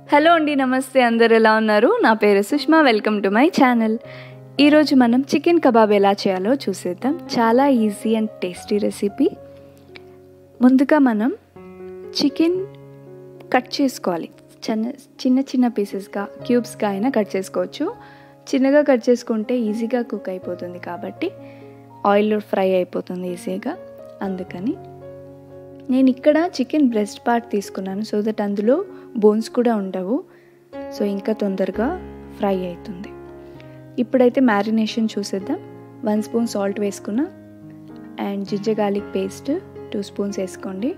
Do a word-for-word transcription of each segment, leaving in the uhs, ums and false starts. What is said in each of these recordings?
Hello అండి, నమస్తే. అందరు ఎలా ఉన్నారు? నా పేరు Sushma. Welcome to my channel. ఈరోజు మనం చికెన్ కబాబ్ ఎలా చేయాలో చూసేద్దాం. చాలా ఈజీ అండ్ టేస్టీ రెసిపీ. ముందుగా మనం చికెన్ కట్ చేసుకోవాలి. చిన్న చిన్న చిన్న పీసెస్గా, క్యూబ్స్గా అయినా కట్ చేసుకోవచ్చు. చిన్నగా కట్ చేసుకుంటే ఈజీగా కుక్ అయిపోతుంది, కాబట్టి ఆయిల్లో ఫ్రై అయిపోతుంది ఈజీగా. అందుకని నేను ఇక్కడ చికెన్ బ్రెస్ట్ పార్ట్ తీసుకున్నాను, సో దట్ అందులో బోన్స్ కూడా ఉండవు, సో ఇంకా తొందరగా ఫ్రై అవుతుంది. ఇప్పుడైతే మ్యారినేషన్ చూసేద్దాం. వన్ స్పూన్ సాల్ట్ వేసుకున్నా and ginger garlic paste two spoons వేసుకోండి.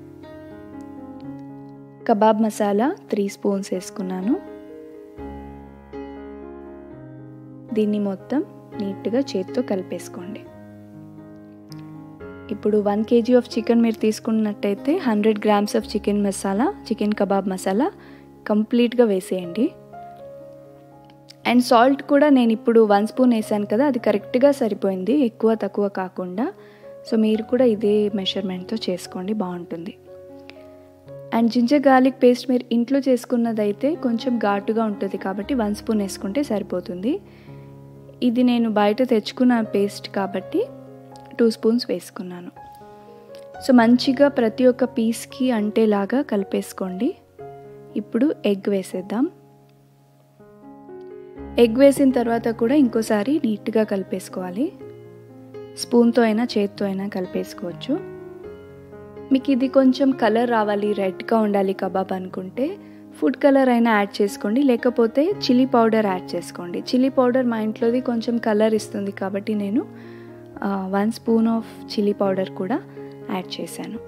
కబాబ్ మసాలా త్రీ స్పూన్స్ వేసుకున్నాను. దీన్ని మొత్తం నీట్గా చేతితో కలిపేసుకోండి. ఇప్పుడు వన్ కేజీ ఆఫ్ చికెన్ మీరు తీసుకున్నట్టయితే hundred grams of chicken masala, chicken kebab masala కంప్లీట్గా వేసేయండి. అండ్ సాల్ట్ కూడా నేను ఇప్పుడు వన్ స్పూన్ వేసాను కదా, అది కరెక్ట్గా సరిపోయింది, ఎక్కువ తక్కువ కాకుండా. సో మీరు కూడా ఇదే మెషర్మెంట్తో చేసుకోండి, బాగుంటుంది. అండ్ జింజర్ గార్లిక్ పేస్ట్ మీరు ఇంట్లో చేసుకున్నదైతే కొంచెం ఘాటుగా ఉంటుంది, కాబట్టి వన్ స్పూన్ వేసుకుంటే సరిపోతుంది. ఇది నేను బయట తెచ్చుకున్న పేస్ట్ కాబట్టి టూ స్పూన్స్ వేసుకున్నాను. సో మంచిగా ప్రతి ఒక్క పీస్కి అంటేలాగా కలిపేసుకోండి. ఇప్పుడు ఎగ్ వేసేద్దాం. ఎగ్ వేసిన తర్వాత కూడా ఇంకోసారి నీట్గా కలిపేసుకోవాలి. స్పూన్తో అయినా చేత్తో అయినా కలిపేసుకోవచ్చు. మీకు ఇది కొంచెం కలర్ రావాలి, రెడ్గా ఉండాలి కబాబ్ అనుకుంటే ఫుడ్ కలర్ అయినా యాడ్ చేసుకోండి, లేకపోతే చిల్లీ పౌడర్ యాడ్ చేసుకోండి. చిల్లీ పౌడర్ మా ఇంట్లోది కొంచెం కలర్ ఇస్తుంది, కాబట్టి నేను one spoon of chilli powder కూడా యాడ్ చేశాను.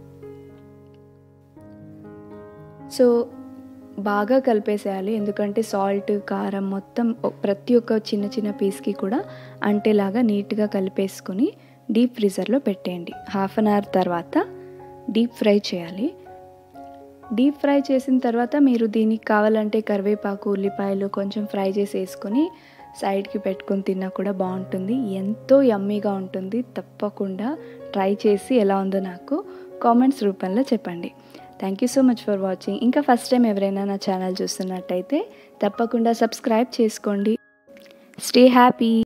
సో బాగా కలిపేసేయాలి, ఎందుకంటే సాల్ట్, కారం మొత్తం ప్రతి ఒక్క చిన్న చిన్న పీస్కి కూడా అంటేలాగా నీట్గా కలిపేసుకుని డీప్ ఫ్రీజర్లో పెట్టేయండి. హాఫ్ అన్ అవర్ తర్వాత డీప్ ఫ్రై చేయాలి. డీప్ ఫ్రై చేసిన తర్వాత మీరు దీనికి కావాలంటే కరివేపాకు, ఉల్లిపాయలు కొంచెం ఫ్రై చేసి వేసుకొని సైడ్కి పెట్టుకొని తిన్నా కూడా బాగుంటుంది. ఎంతో యమ్మీగా ఉంటుంది. తప్పకుండా ట్రై చేసి ఎలా ఉందో నాకు కామెంట్స్ రూపంలో చెప్పండి. Thank you so much for watching. ఇంకా ఫస్ట్ టైం ఎవరైనా నా ఛానల్ చూస్తున్నట్టయితే తప్పకుండా సబ్స్క్రైబ్ చేసుకోండి. Stay happy.